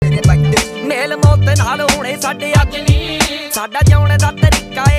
ਮੇਲ ਮੌਤ ਨਾਲ ਹੋਣੇ ਸਾਡੇ ਅੱਜ ਨੀ, ਸਾਡਾ ਜਿਉਣ ਦਾ